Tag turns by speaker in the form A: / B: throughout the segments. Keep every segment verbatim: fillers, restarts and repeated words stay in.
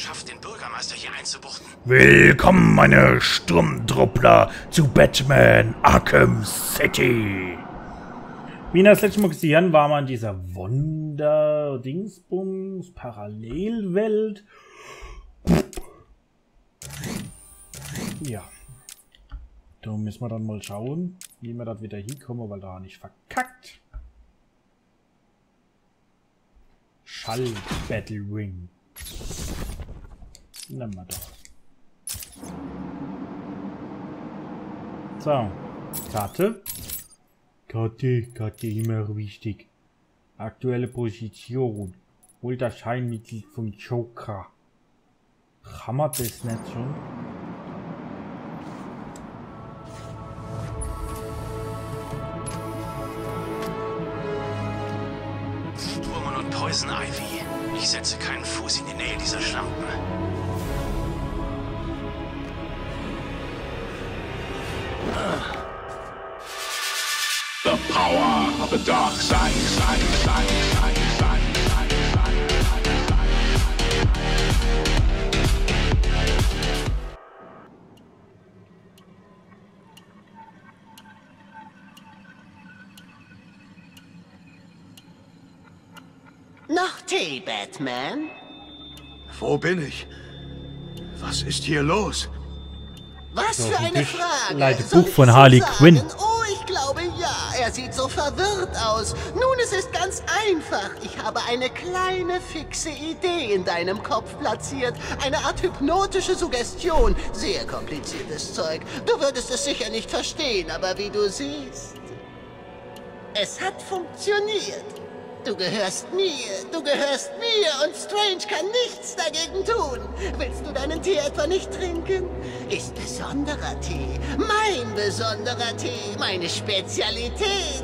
A: geschafft, den Bürgermeister hier einzubuchten.
B: Willkommen, meine Sturmtruppler, zu Batman Arkham City. Wie das letzte Mal gesehen, war man in dieser Wunder-Dingsbums Parallelwelt. Ja. Da müssen wir dann mal schauen, wie wir das wieder hinkommen, weil da nicht verkackt. Schall Battle Ring. Nehmen wir doch. So. Karte. Karte, Karte immer wichtig. Aktuelle Position. Hol das Scheinmittel vom Joker. Kann man das nicht schon?
A: Stürmen und Poison Ivy. Ich setze keinen Fuß in die Nähe dieser Schlampen.
C: The power of the dark side, side, side, side, side, side, side, side.
D: Noch Tee, Batman?
E: Wo bin ich? Was ist hier los?
D: Was
B: So,
D: für eine
B: Tisch,
D: Frage!
B: Leite
D: Soll
B: Buch
D: ich
B: von
D: so
B: Harley
D: sagen?
B: Quinn.
D: Oh, ich glaube ja. Er sieht so verwirrt aus. Nun, es ist ganz einfach. Ich habe eine kleine, fixe Idee in deinem Kopf platziert. Eine Art hypnotische Suggestion. Sehr kompliziertes Zeug. Du würdest es sicher nicht verstehen, aber wie du siehst... Es hat funktioniert. Du gehörst mir, du gehörst mir und Strange kann nichts dagegen tun. Willst du deinen Tee etwa nicht trinken? Ist besonderer Tee, mein besonderer Tee, meine Spezialität.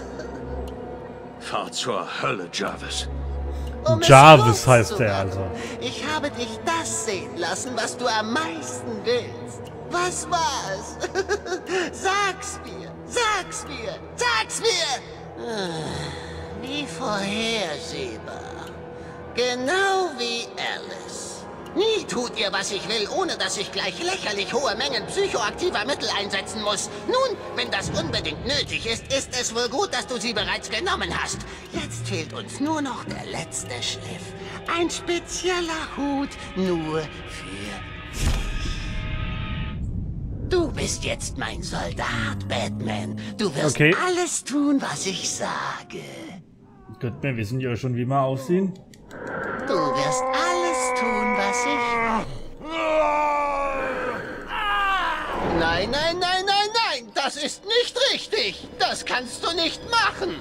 E: Fahr zur Hölle, Jarvis.
D: Um es
B: Jarvis
D: kurz
B: heißt
D: zu
B: er
D: machen,
B: also.
D: Ich habe dich das sehen lassen, was du am meisten willst. Was war's? Sag's mir, sag's mir, sag's mir! Wie vorhersehbar. Genau wie Alice. Nie tut ihr, was ich will, ohne dass ich gleich lächerlich hohe Mengen psychoaktiver Mittel einsetzen muss. Nun, wenn das unbedingt nötig ist, ist es wohl gut, dass du sie bereits genommen hast. Jetzt fehlt uns nur noch der letzte Schliff. Ein spezieller Hut nur für dich. Du bist jetzt mein Soldat, Batman. Du wirst
B: Okay.
D: alles tun, was ich sage.
B: Gut, wir wissen ja schon, wie wir aussehen.
D: Du wirst alles tun, was ich will. Nein, nein, nein, nein, nein! Das ist nicht richtig! Das kannst du nicht machen!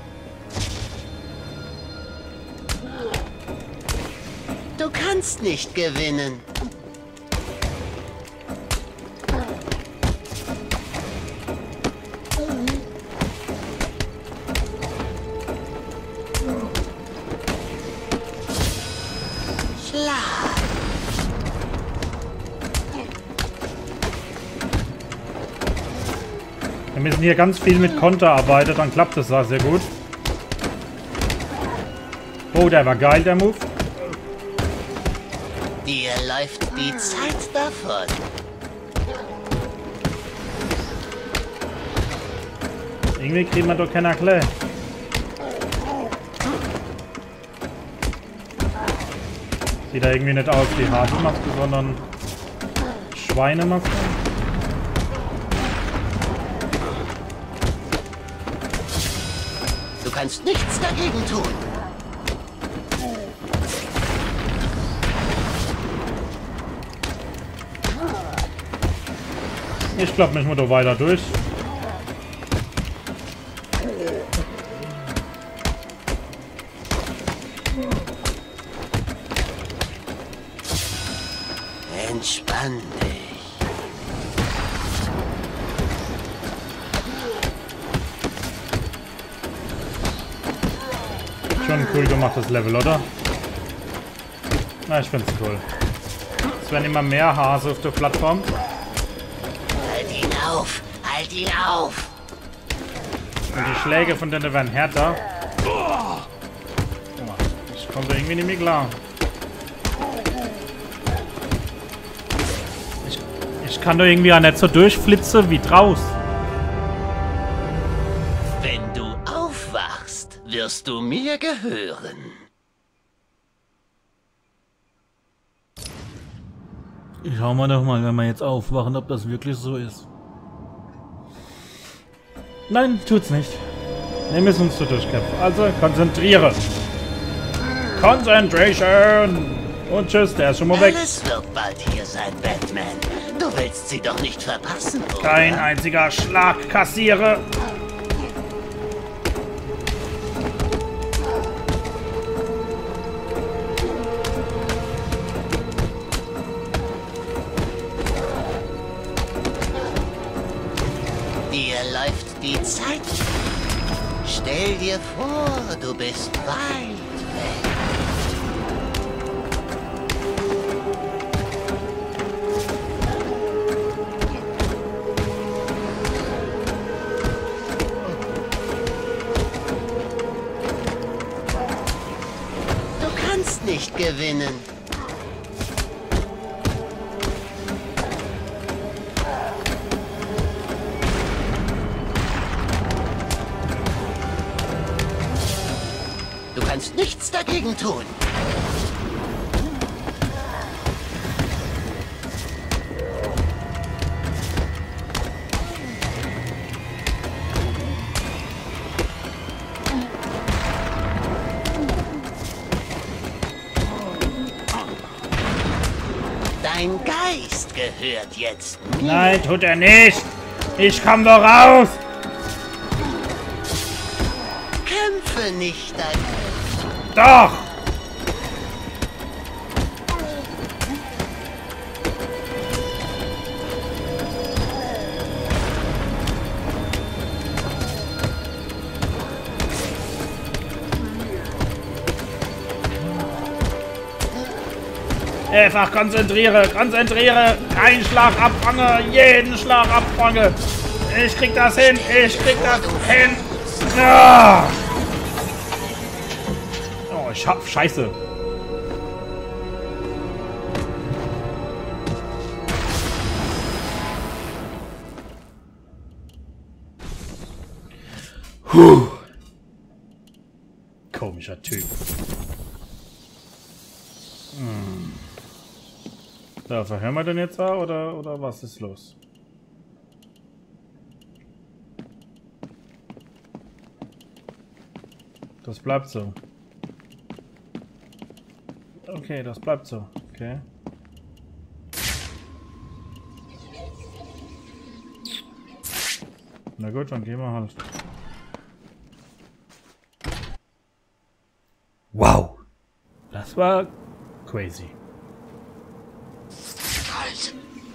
D: Du kannst nicht gewinnen.
B: Wir müssen hier ganz viel mit Konter arbeiten, dann klappt das da sehr gut. Oh, der war geil, der Move.
D: Dir läuft die Zeit davon.
B: Irgendwie kriegen wir doch keiner klar. Sieht da irgendwie nicht aus wie Hasenmaske, sondern Schweinemaske.
D: Du kannst nichts dagegen tun.
B: Ich glaube, müssen wir doch weiter durch.
D: Entspann dich.
B: Schon ein cool gemachtes Level, oder? Na, ich find's cool. Es werden immer mehr Hase auf der Plattform.
D: Halt ihn auf! Halt ihn auf!
B: Und die Schläge von denen werden härter. Ich komme da irgendwie nicht mehr klar. Ich kann doch irgendwie auch nicht so durchflitzen wie draus.
D: Wenn du aufwachst, wirst du mir gehören.
B: Schauen wir doch mal, wenn wir jetzt aufwachen, ob das wirklich so ist. Nein, tut's nicht. Wir müssen uns so durchkämpfen. Also, konzentriere. Concentration! Und tschüss, der ist schon mal weg.
D: Alles wird bald hier sein, Batman. Du willst sie doch nicht verpassen, oder?
B: Kein einziger Schlag kassiere.
D: Dir läuft die Zeit. Stell dir vor, du bist weit weg. Du kannst nicht gewinnen. Du kannst nichts dagegen tun. Dein Geist gehört jetzt mir.
B: Nein, tut er nicht. Ich komm doch raus.
D: Kämpfe nicht dagegen.
B: Doch. Einfach konzentriere, konzentriere. Keinen Schlag abfange, jeden Schlag abfange. Ich krieg das hin, ich krieg das hin. Ja. Oh, ich hab Scheiße. Puh. Komischer Typ. Hm. Da, verhören wir denn jetzt da oder, oder was ist los? Das bleibt so. Okay, das bleibt so. Okay. Na gut, dann gehen wir halt. Wow. Das war crazy.
D: Halt.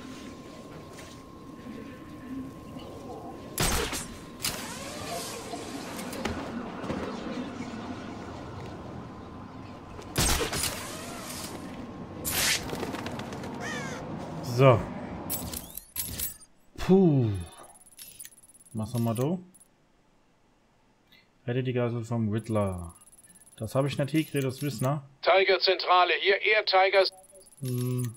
B: So. Puh. Was haben wir da? Rette die Geisel vom Riddler. Das habe ich nicht hingekriegt, das wissen wir.
F: Tiger Zentrale, hier Air Tigers.
B: Hm.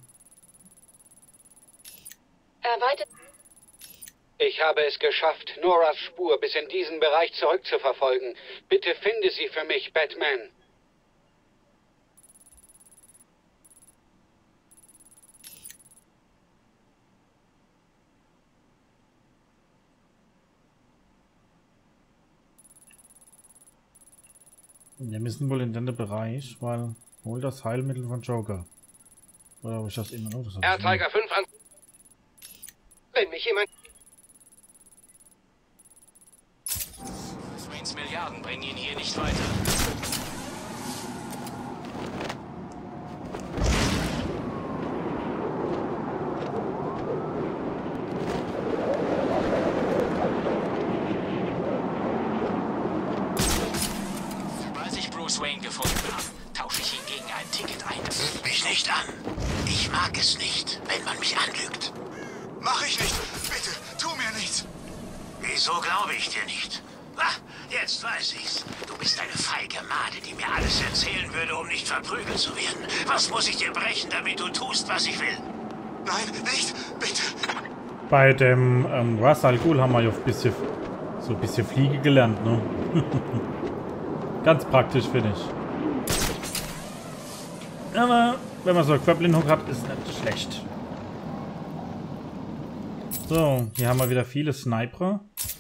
G: Erweitert.
F: Ich habe es geschafft, Noras Spur bis in diesen Bereich zurückzuverfolgen. Bitte finde sie für mich, Batman.
B: Wir müssen wohl in den Bereich, weil hol das Heilmittel von Joker. Oder habe ich das immer noch? Das
F: Air Tiger fünf an. Wenn mich jemand...
A: Waynes Milliarden bringen ihn hier nicht weiter. Sobald ich Bruce Wayne gefunden habe, tausche ich ihn gegen ein Ticket ein.
D: Lüg mich nicht an. Ich mag es nicht, wenn man mich anlügt.
E: Mach ich nicht! Bitte, tu mir nichts!
D: Wieso glaube ich dir nicht? Ah, jetzt weiß ich's. Du bist eine feige Made, die mir alles erzählen würde, um nicht verprügelt zu werden. Was muss ich dir brechen, damit du tust, was ich will?
E: Nein, nicht! Bitte!
B: Bei dem ähm, Ra's al Ghul haben wir ja ein bisschen, so ein bisschen Fliege gelernt, ne? Ganz praktisch, finde ich. Aber wenn man so einen Grappling-Hook hat, ist nicht schlecht. So, hier haben wir wieder viele Sniper.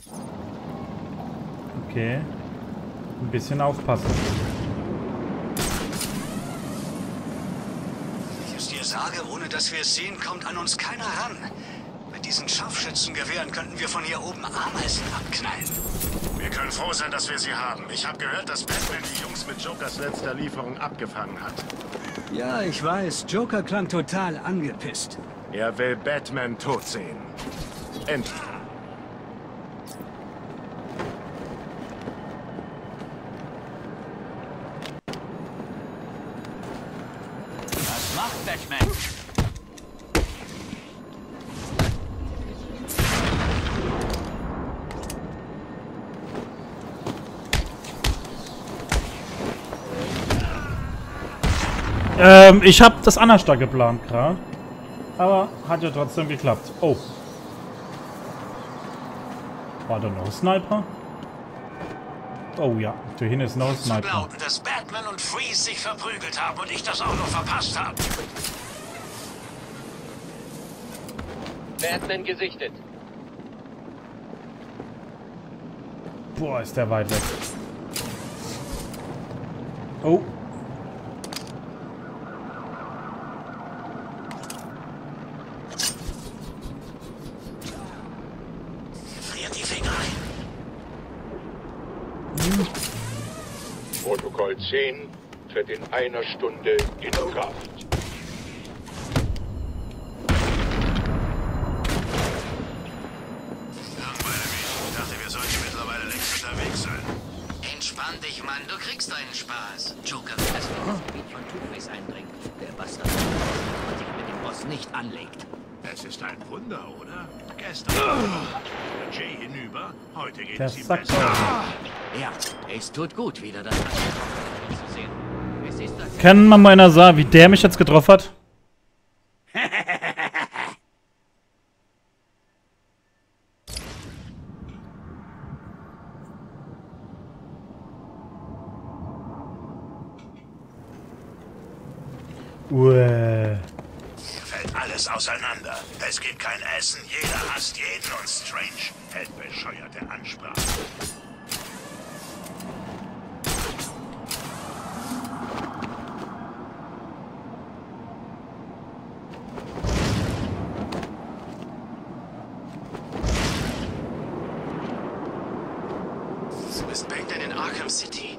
B: Okay. Ein bisschen aufpassen.
A: Wenn ich es dir sage, ohne dass wir es sehen, kommt an uns keiner ran. Mit diesen Scharfschützengewehren könnten wir von hier oben Ameisen abknallen.
G: Wir können froh sein, dass wir sie haben. Ich habe gehört, dass Batman die Jungs mit Jokers letzter Lieferung abgefangen hat.
H: Ja, ich weiß. Joker klang total angepisst.
G: Er will Batman tot sehen. Endlich.
H: Was macht Batman?
B: Ähm, ich habe das anders da geplant gerade. Aber hat ja trotzdem geklappt. Oh. War da noch ein Sniper? Oh ja, da hinten ist noch ein
A: Zu
B: Sniper.
A: glauben, dass Batman und Freeze sich verprügelt haben und ich das auch noch verpasst habe.
F: Batman gesichtet.
B: Boah, ist der weit weg. Oh.
A: Friert die Finger ein.
C: Protokoll zehn tritt in einer Stunde in Kraft.
A: Ich dachte, wir sollten mittlerweile längst unterwegs sein.
D: Entspann dich, Mann. Du kriegst deinen Spaß. Joker wird das nur ins Gebiet von Two-Face eindringen. Der Bastard, der sich mit dem Boss nicht anlegt.
G: Es ist ein Wunder, oder? Gestern war Jay hinüber, heute geht
B: Der
G: es ihm
B: Sack.
G: besser.
D: Ja, es tut gut, wieder das Angekommen zu sehen. Es ist das
B: Kann man mal einer sagen, wie der mich jetzt getroffen hat? Uäh.
G: Fällt alles auseinander. Es gibt kein Essen, jeder hasst jeden und Strange hält bescheuerte Ansprache.
A: Du bist Batman in Arkham City.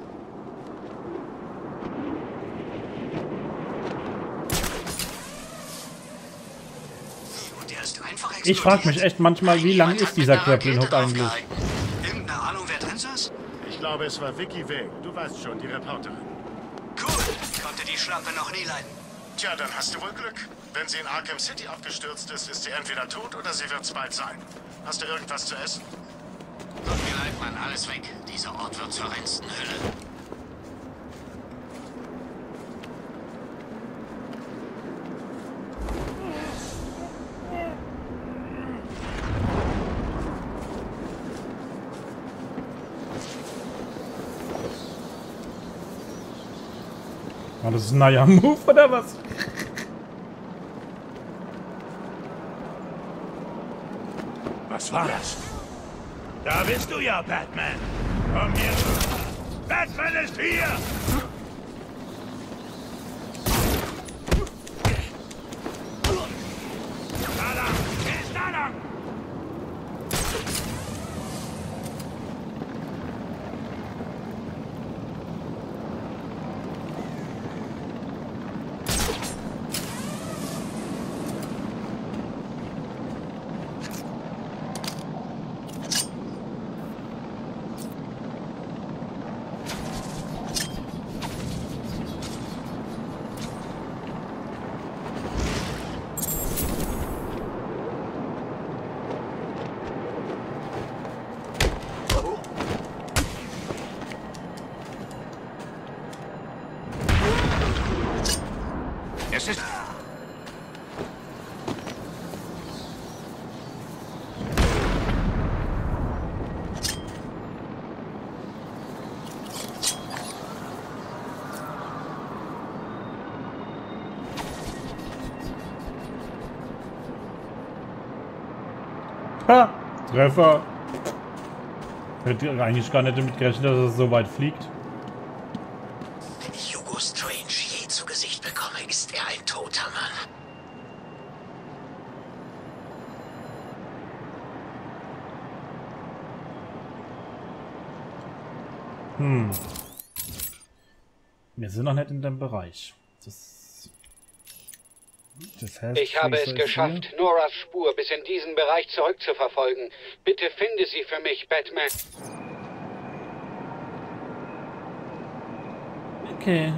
A: Und der ist einfach
B: Ich frage mich echt manchmal, wie lang ist dieser Grappling Hook eigentlich?
A: Irgendeine Ahnung, wer drin saß?
G: Ich glaube, es war Vicky Vale. Du weißt schon, die Reporterin.
A: Cool. Konnte die Schlampe noch nie leiden.
G: Tja, dann hast du wohl Glück. Wenn sie in Arkham City abgestürzt ist, ist sie entweder tot oder sie wird's bald sein. Hast du irgendwas zu essen?
D: Tut mir leid, Mann. Alles weg. Dieser Ort wird zur reinsten Hölle.
B: War das ein neuer Move oder was?
G: Was war das? Da bist du ja, Batman. Komm hier. Batman ist hier. Da lang. Er ist da lang. Es ist...
B: Ha! Treffer! Hätte eigentlich gar nicht damit gerechnet, dass es so weit fliegt.
D: Wenn ich Hugo Strange je zu Gesicht bekomme, ist er ein toter Mann.
B: Hm. Wir sind noch nicht in dem Bereich. Das, das heißt,
F: ich habe es geschafft, hier? Noras Spur bis in diesen Bereich zurückzuverfolgen. Bitte finde sie für mich, Batman.
B: Okay.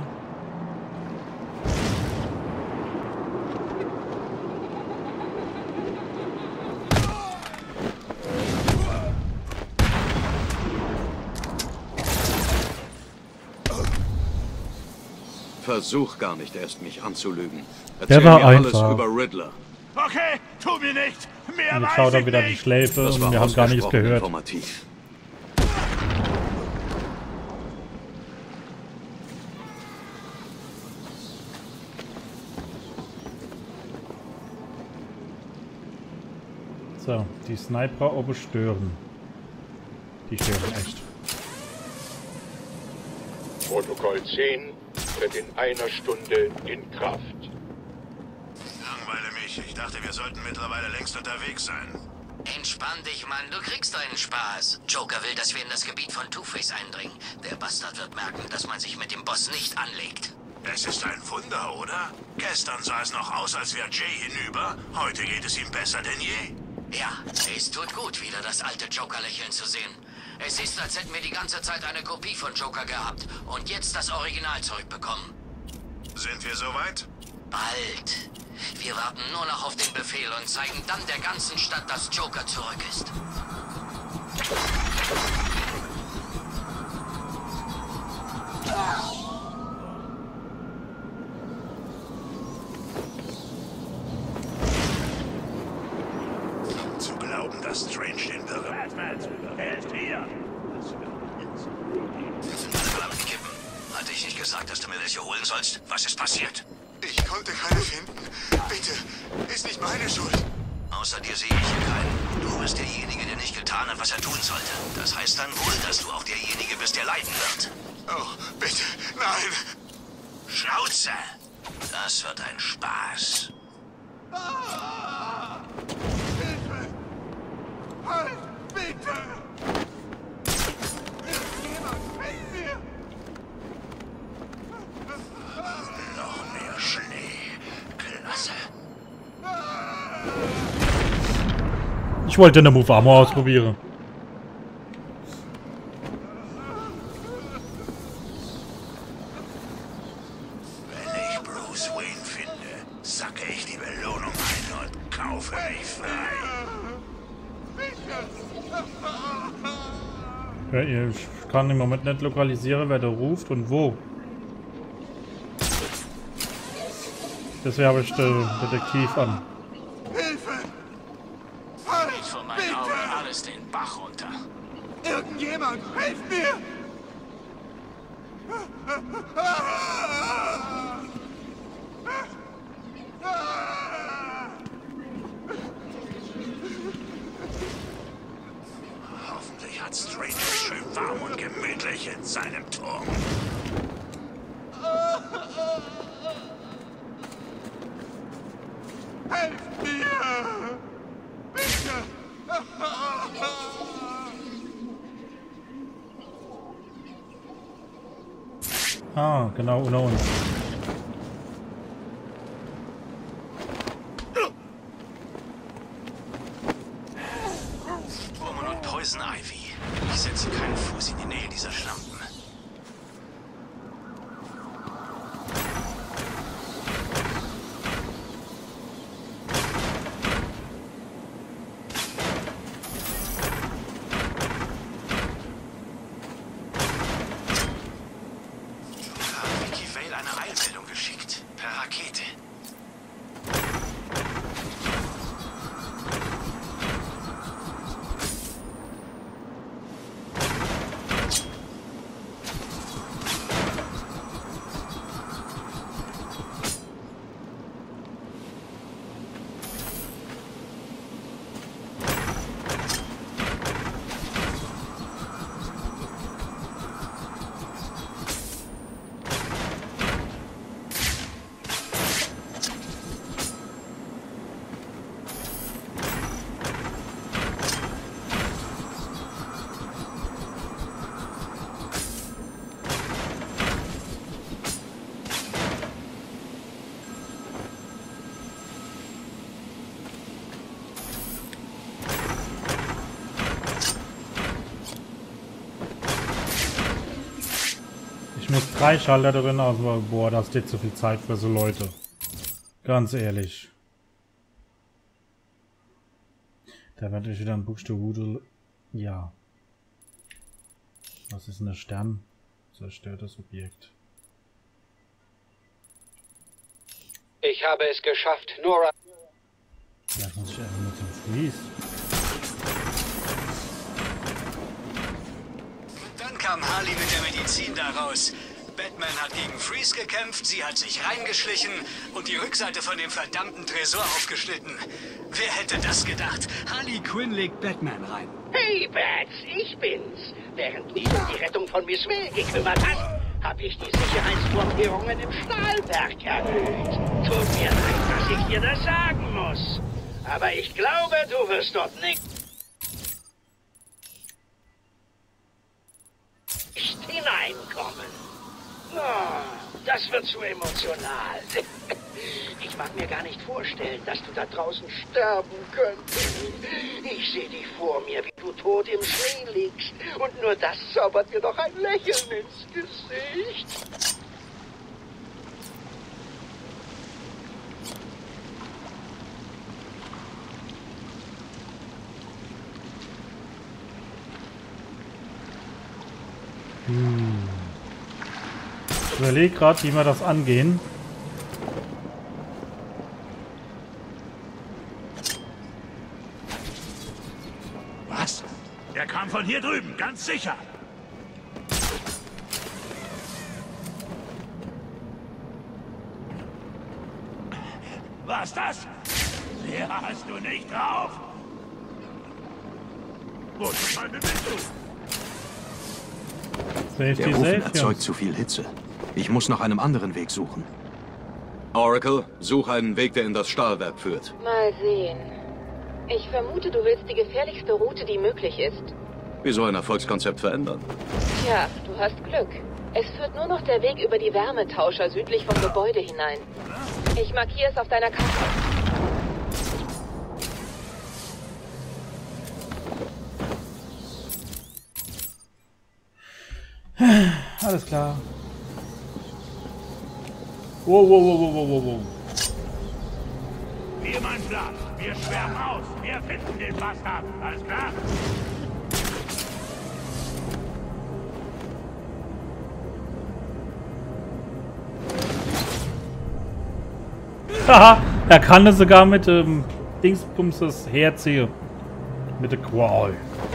E: Versuch gar nicht erst, mich anzulügen.
B: Erzähl Der war mir alles einfach.
E: über Riddler.
G: Okay, tu mir nicht. Mehr
B: und jetzt schaut er wieder die Schläfe und wir haben gar nichts gehört.
E: Informativ.
B: So, die Sniper oben stören. Die stören echt.
C: Protokoll zehn tritt in einer Stunde in Kraft.
G: Langweile mich. Ich dachte, wir sollten mittlerweile längst unterwegs sein.
D: Entspann dich, Mann. Du kriegst deinen Spaß. Joker will, dass wir in das Gebiet von Two-Face eindringen. Der Bastard wird merken, dass man sich mit dem Boss nicht anlegt.
G: Es ist ein Wunder, oder? Gestern sah es noch aus, als wäre Jay hinüber. Heute geht es ihm besser denn je.
D: Ja, es tut gut, wieder das alte Joker-Lächeln zu sehen. Es ist, als hätten wir die ganze Zeit eine Kopie von Joker gehabt und jetzt das Original zurückbekommen.
G: Sind wir soweit?
D: Bald. Wir warten nur noch auf den Befehl und zeigen dann der ganzen Stadt, dass Joker zurück ist.
G: Zu glauben, dass Strange den Bürger... Batman, er ist hier!
A: Verdammt, Kippen. Hatte ich nicht gesagt, dass du mir welche holen sollst? Was ist passiert?
E: Ich konnte keine finden. Bitte, ist nicht meine Schuld.
A: Außer dir sehe ich hier keinen. Du bist derjenige, der nicht getan hat, was er tun sollte. Das heißt dann wohl, dass du auch derjenige bist, der leiden wird.
E: Oh, bitte, nein!
A: Schnauze! Das wird ein Spaß.
E: Ah! Hilfe! Halt, bitte! Jemand, hilf mir!
A: Noch mehr Schnee. Klasse.
B: Ich wollte eine Move Armor ausprobieren.
G: Wenn ich Bruce Wayne finde, sacke ich die Belohnung ein und kaufe mich frei.
B: Ja, ich kann im Moment nicht lokalisieren, wer da ruft und wo. Deswegen habe ich den Detektiv an.
E: Hilfe!
A: Geht von meinen Augen alles den Bach runter.
E: Irgendjemand, hilf mir!
G: Hoffentlich hat Strange es schön warm und gemütlich in seinem Turm.
E: Helft mir! Bitte!
B: Ah, genau, unter uns.
A: Woman und Poison Ivy. Ich setze keinen Fuß in die Nähe dieser Schlampen. Eine
B: Drei Schalter drin, also boah, das steht zu viel Zeit für so Leute. Ganz ehrlich. Da wird ich wieder ein Buchstabe. Ja. Was ist denn der Stern? Zerstörtes Objekt.
F: Ich habe es geschafft, Nora.
B: Vielleicht muss ich einfach nur zum Freeze.
A: Dann kam Harley mit der Medizin da raus. Batman hat gegen Freeze gekämpft, sie hat sich reingeschlichen und die Rückseite von dem verdammten Tresor aufgeschnitten. Wer hätte das gedacht?
H: Harley Quinn legt Batman rein.
I: Hey, Bats, ich bin's. Während du dich um die Rettung von Miss May gekümmert hast, habe ich die Sicherheitsvorkehrungen im Stahlwerk erhöht. Tut mir leid, dass ich dir das sagen muss. Aber ich glaube, du wirst dort nicht hineinkommen. Oh, das wird zu emotional. Ich mag mir gar nicht vorstellen, dass du da draußen sterben könntest. Ich sehe dich vor mir, wie du tot im Schnee liegst. Und nur das zaubert mir doch ein Lächeln ins Gesicht.
B: Hm. Ich überlege gerade, wie wir das angehen.
G: Was? Der kam von hier drüben, ganz sicher. Was das? Mehr hast du nicht drauf. Wo zum Teufel bist du?
B: Safety,
E: Der Ofen
B: safe,
E: erzeugt
B: ja.
E: zu viel Hitze. Ich muss nach einem anderen Weg suchen.
J: Oracle, such einen Weg, der in das Stahlwerk führt.
K: Mal sehen. Ich vermute, du willst die gefährlichste Route, die möglich ist.
J: Wieso ein Erfolgskonzept verändern?
K: Tja, du hast Glück. Es führt nur noch der Weg über die Wärmetauscher südlich vom Gebäude hinein. Ich markiere es auf deiner Karte.
B: Alles klar. Wow, wow, wow, wow, wow, wow.
G: Hier mein Platz. Wir schwärmen aus. Wir finden den Bastard. Alles klar?
B: Haha, er kann es sogar mit dem ähm, Dingsbumses herziehen. Mit der Qual.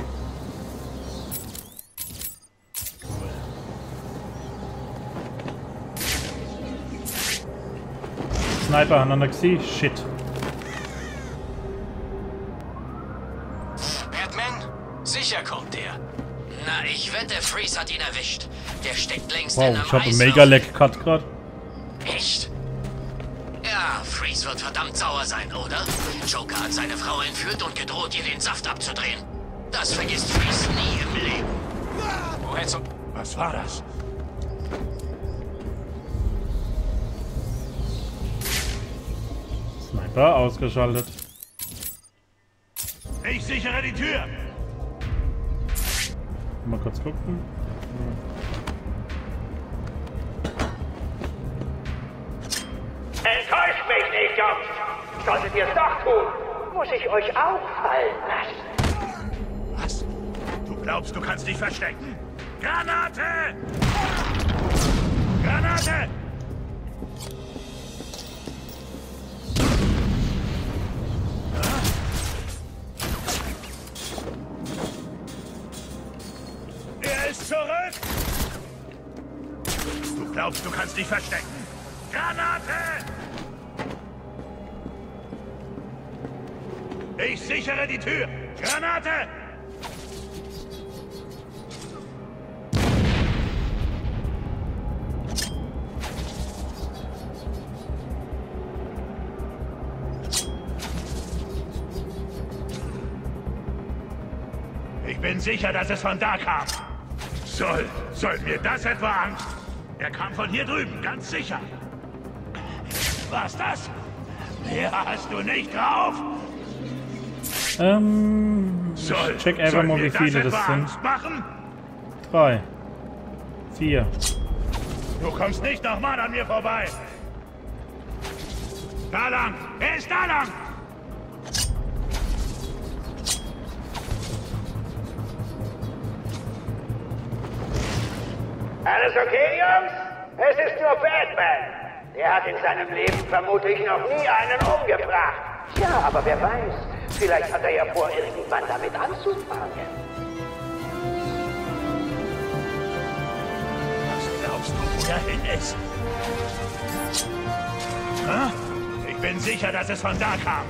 B: Sniper aneinander gesehen? Shit.
A: Batman? Sicher kommt der.
L: Na, ich wette, Freeze hat ihn erwischt. Der steckt längst
B: Wow,
L: in einem
B: ich habe einen
L: Eiswürfel.
B: Mega-Lag-Cut gerade.
L: Echt? Ja, Freeze wird verdammt sauer sein, oder? Joker hat seine Frau entführt und gedroht, ihr den Saft abzudrehen. Das vergisst Freeze nie im Leben.
G: Woher zum... Was war das?
B: Sniper ausgeschaltet.
G: Ich sichere die Tür.
B: Mal kurz gucken.
I: Enttäuscht mich nicht, Jungs. Solltet ihr es doch tun, muss ich euch auch fallen lassen.
G: Was? Du glaubst, du kannst dich verstecken? Granate! Granate! Er ist zurück! Du glaubst, du kannst dich verstecken? Granate! Ich sichere die Tür! Granate! Ich bin sicher, dass es von da kam. Soll, soll mir das etwa Angst? Er kam von hier drüben, ganz sicher. Was das? Mehr hast du nicht drauf?
B: Ähm,
G: Soll,
B: ich check einfach
G: soll
B: mal,
G: mir
B: wie viele
G: das
B: das
G: etwa
B: sind.
G: Angst machen?
B: Drei. Vier.
G: Du kommst nicht nochmal an mir vorbei. Da lang! Er ist da lang!
I: Alles okay, Jungs? Es ist nur Batman. Der hat in seinem Leben vermutlich noch nie einen umgebracht. Ja, aber wer weiß. Vielleicht hat er ja vor, irgendwann damit anzufangen.
G: Was glaubst du, wo er hin ist? Ha? Ich bin sicher, dass es von da kam.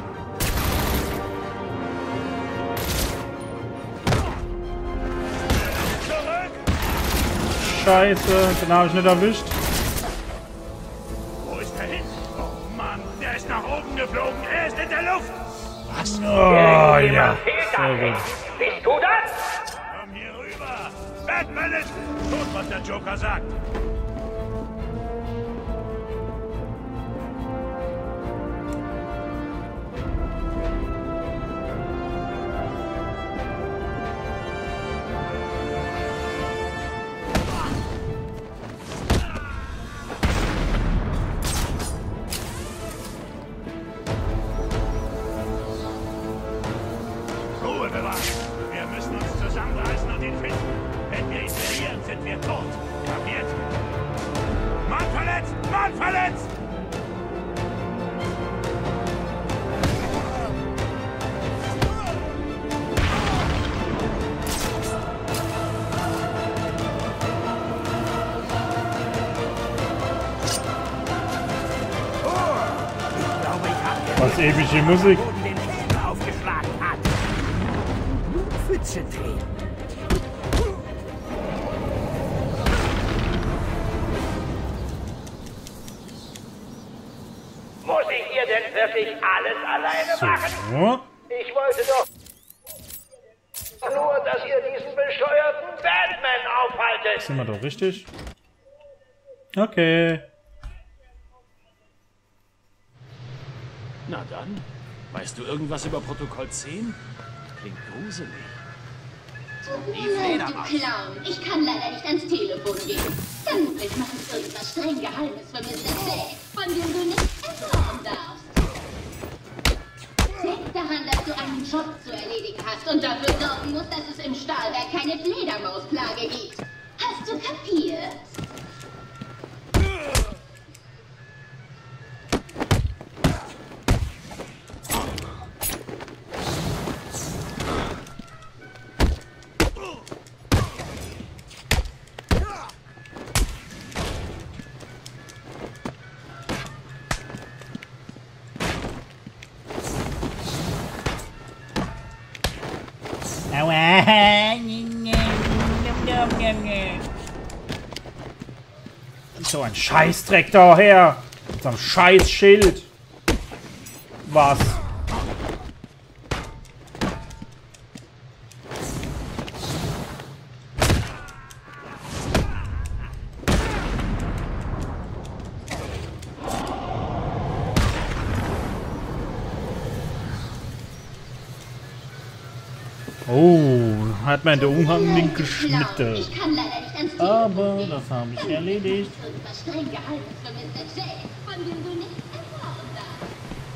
G: Zurück!
B: Scheiße, den habe ich nicht erwischt.
G: Wo ist er hin? Oh Mann, der ist nach oben geflogen. Er ist in der Luft. Was?
B: Oh ja. Sehr gut.
I: Bist du das?
G: Komm hier rüber. Batman ist tot, was der Joker sagt. Ruhe bewahren. Wir müssen uns zusammenreißen und ihn finden. Wenn wir ihn verlieren, sind wir tot. Kapiert? Mann verletzt! Mann verletzt!
B: Was epische Musik.
I: Aufgeschlagen hat. Pfütze drehen. Muss ich hier denn wirklich alles alleine machen?
B: So.
I: Ich wollte doch nur, dass ihr diesen bescheuerten Batman aufhaltet.
B: Sind wir doch richtig? Okay.
M: Na dann, weißt du irgendwas über Protokoll zehn? Klingt gruselig.
N: Tut mir leid, du Clown. Ich kann leider nicht ans Telefon gehen. Vermutlich machen sie irgendwas streng Geheimes für Mister J, von dem du nicht erfahren darfst. Denk daran, dass du einen Job zu erledigen hast und dafür sorgen musst, dass es im Stahlwerk keine Fledermausplage gibt. Hast du kapiert?
B: So ein Scheißdreck da her. Mit so einem Scheißschild. Was? Oh, hat man der Umhang nicht geschnitten.
N: Ich kann leider nicht ans Telefon
B: Aber
N: gehen.
B: das habe ich erledigt.
N: Irgendwas streng Geheimes für Mister J, von dem du nicht erfahren darfst.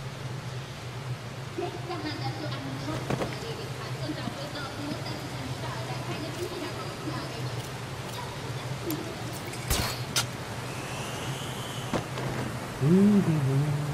N: Denk daran, dass du einen Job zu erledigen hast und dafür sorgen musst, dass es im Stahlwerk keine Fledermausplage gibt.
B: Mhm.